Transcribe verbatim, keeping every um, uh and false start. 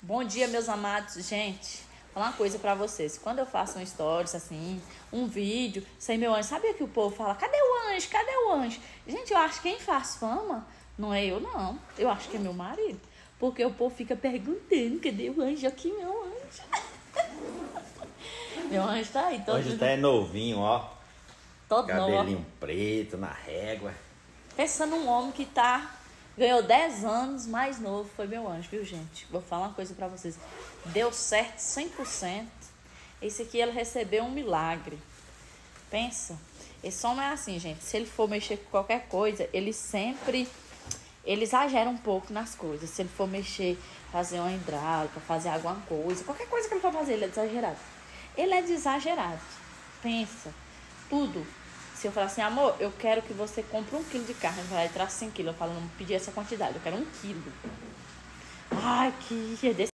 Bom dia, meus amados. Gente, vou falar uma coisa pra vocês. Quando eu faço um stories, assim, um vídeo, sem meu anjo, sabia que o povo fala, cadê o anjo? Cadê o anjo? Gente, eu acho que quem faz fama não é eu, não. Eu acho que é meu marido. Porque o povo fica perguntando, cadê o anjo? Aqui, meu anjo. Meu anjo tá aí. O anjo tá é novinho, ó. Todo Cabelinho novo. preto, na régua. Pensa num homem que tá... Ganhou dez anos, mais novo, foi meu anjo, viu, gente? Vou falar uma coisa pra vocês. Deu certo cem por cento. Esse aqui, ele recebeu um milagre. Pensa. Esse homem é assim, gente. Se ele for mexer com qualquer coisa, ele sempre... Ele exagera um pouco nas coisas. Se ele for mexer, fazer uma hidráulica, fazer alguma coisa, qualquer coisa que ele for fazer, ele é exagerado. Ele é exagerado. Pensa. Tudo. Se eu falar assim, amor, eu quero que você compre um quilo de carne, ele vai lá e traz cinco quilos. Eu falo, não pedi essa quantidade, eu quero um quilo. Ai, que é desse